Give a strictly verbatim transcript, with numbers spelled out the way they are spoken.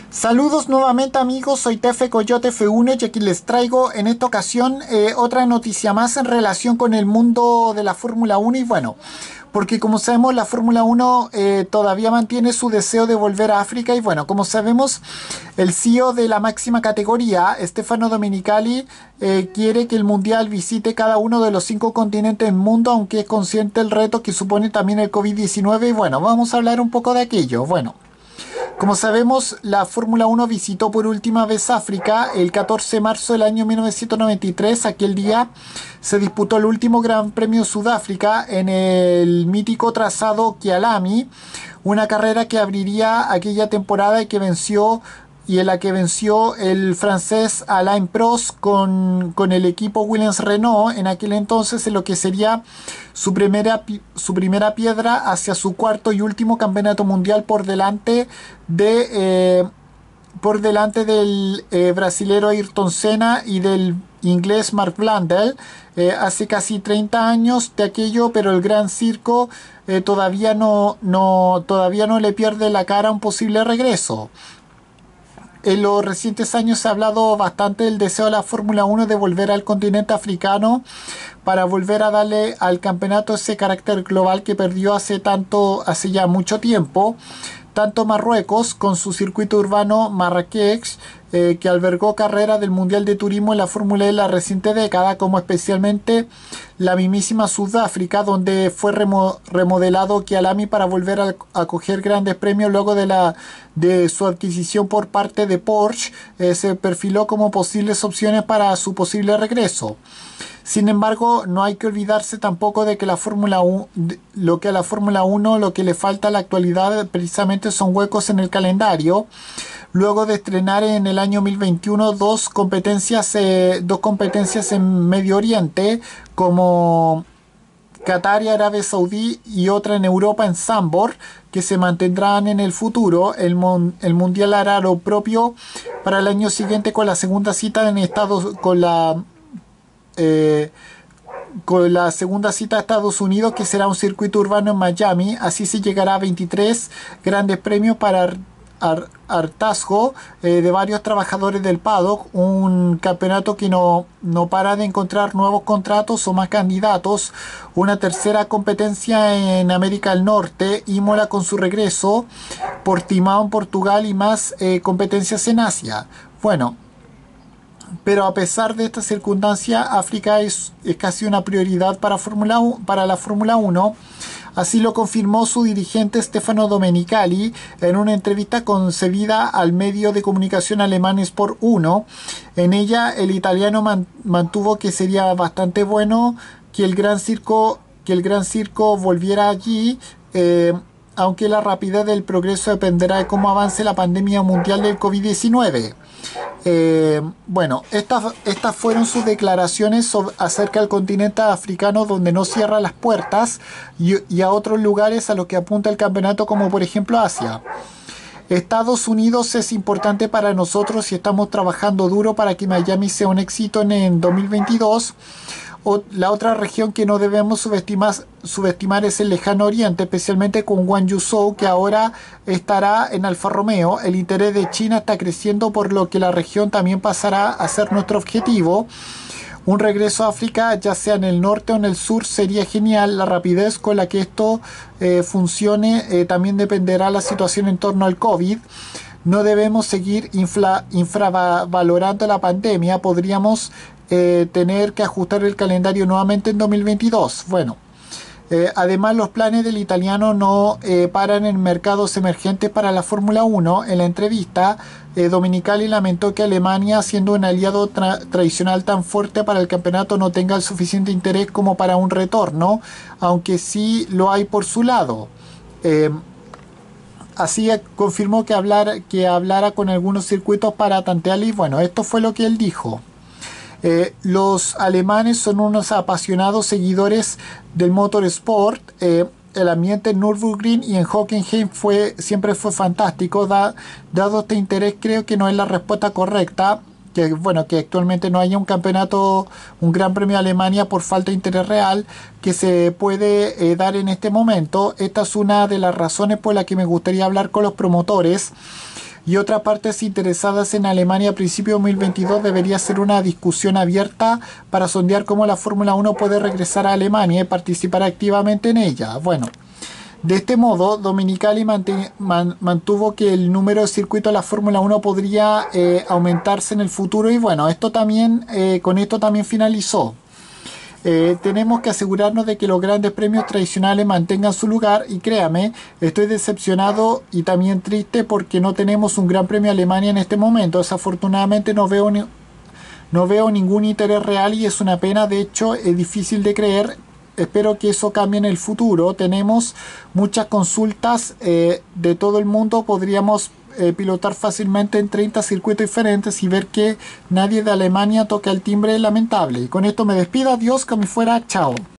Saludos nuevamente amigos, soy Tefe Coyote F uno y aquí les traigo en esta ocasión eh, otra noticia más en relación con el mundo de la Fórmula uno y bueno, porque como sabemos la Fórmula uno eh, todavía mantiene su deseo de volver a África y bueno, como sabemos el C E O de la máxima categoría, Stefano Domenicali, eh, quiere que el Mundial visite cada uno de los cinco continentes del mundo, aunque es consciente del reto que supone también el COVID diecinueve y bueno, vamos a hablar un poco de aquello, bueno. Como sabemos, la Fórmula uno visitó por última vez África el catorce de marzo del año mil novecientos noventa y tres. Aquel día se disputó el último Gran Premio Sudáfrica en el mítico trazado Kyalami, una carrera que abriría aquella temporada y que venció y en la que venció el francés Alain Prost con, con el equipo Williams-Renault en aquel entonces, en lo que sería su primera, su primera piedra hacia su cuarto y último campeonato mundial por delante de eh, por delante del eh, brasilero Ayrton Senna y del inglés Mark Blundell. Eh, hace casi treinta años de aquello, pero el Gran Circo eh, todavía no, no, todavía no le pierde la cara a un posible regreso. En los recientes años se ha hablado bastante del deseo de la Fórmula uno de volver al continente africano para volver a darle al campeonato ese carácter global que perdió hace tanto, hace ya mucho tiempo. Tanto Marruecos, con su circuito urbano Marrakech, eh, que albergó carreras del Mundial de Turismo en la Fórmula E en la reciente década, como especialmente la mismísima Sudáfrica, donde fue remo remodelado Kyalami para volver a acoger grandes premios luego de, la, de su adquisición por parte de Porsche, eh, se perfiló como posibles opciones para su posible regreso. Sin embargo, no hay que olvidarse tampoco de que la Fórmula uno, lo que a la Fórmula uno lo que le falta a la actualidad precisamente son huecos en el calendario. Luego de estrenar en el año mil veintiuno dos competencias, eh, dos competencias en Medio Oriente, como Qatar y Arabia Saudí, y otra en Europa en Zandvoort, que se mantendrán en el futuro. El, mon, el Mundial hará lo propio para el año siguiente con la segunda cita en Estados con la Eh, con la segunda cita a Estados Unidos, que será un circuito urbano en Miami. Así se llegará a veintitrés grandes premios para ar hartazgo eh, de varios trabajadores del paddock, un campeonato que no, no para de encontrar nuevos contratos o más candidatos, una tercera competencia en América del Norte, Imola con su regreso, Portimao en Portugal y más eh, competencias en Asia. Bueno, pero a pesar de esta circunstancia, África es, es casi una prioridad para, Fórmula para la Fórmula uno. Así lo confirmó su dirigente Stefano Domenicali en una entrevista concedida al medio de comunicación alemán Sport uno. En ella el italiano man, mantuvo que sería bastante bueno que el Gran Circo, que el Gran Circo volviera allí, eh, aunque la rapidez del progreso dependerá de cómo avance la pandemia mundial del COVID diecinueve. Eh, bueno, estas, estas fueron sus declaraciones sobre, acerca del continente africano, donde no cierra las puertas, y, y a otros lugares a los que apunta el campeonato, como por ejemplo Asia. Estados Unidos es importante para nosotros y estamos trabajando duro para que Miami sea un éxito en, en dos mil veintidós. O, la otra región que no debemos subestimar, subestimar es el lejano oriente, especialmente con Guangzhou Zhou, que ahora estará en Alfa Romeo. El interés de China está creciendo, por lo que la región también pasará a ser nuestro objetivo. Un regreso a África, ya sea en el norte o en el sur, sería genial. La rapidez con la que esto eh, funcione eh, también dependerá de la situación en torno al COVID. No debemos seguir infla, infravalorando la pandemia. Podríamos eh, tener que ajustar el calendario nuevamente en dos mil veintidós. Bueno, eh, además los planes del italiano no eh, paran en mercados emergentes para la Fórmula uno. En la entrevista, eh, Domenicali lamentó que Alemania, siendo un aliado tra tradicional tan fuerte para el campeonato, no tenga el suficiente interés como para un retorno, aunque sí lo hay por su lado. Eh, Así confirmó que, hablar, que hablara con algunos circuitos para tantear, y bueno, esto fue lo que él dijo. Eh, los alemanes son unos apasionados seguidores del motorsport. Eh, el ambiente en Nürburgring y en Hockenheim fue, siempre fue fantástico. Da, dado este interés, creo que no es la respuesta correcta. Que bueno, que actualmente no haya un campeonato, un Gran Premio de Alemania por falta de interés real que se puede eh, dar en este momento. Esta es una de las razones por las que me gustaría hablar con los promotores y otras partes interesadas en Alemania a principios de dos mil veintidós, debería ser una discusión abierta para sondear cómo la Fórmula uno puede regresar a Alemania y participar activamente en ella. Bueno, de este modo, Dominicali man mantuvo que el número de circuitos de la Fórmula uno podría eh, aumentarse en el futuro, y bueno, esto también, eh, con esto también finalizó. Eh, tenemos que asegurarnos de que los grandes premios tradicionales mantengan su lugar, y créame, estoy decepcionado y también triste porque no tenemos un Gran Premio de Alemania en este momento. Desafortunadamente no veo, ni, no veo ningún interés real y es una pena. De hecho, es difícil de creer. Espero que eso cambie en el futuro. Tenemos muchas consultas eh, de todo el mundo. Podríamos eh, pilotar fácilmente en treinta circuitos diferentes y ver que nadie de Alemania toca el timbre. Lamentable. Y con esto me despido. Adiós, que me fuera. Chao.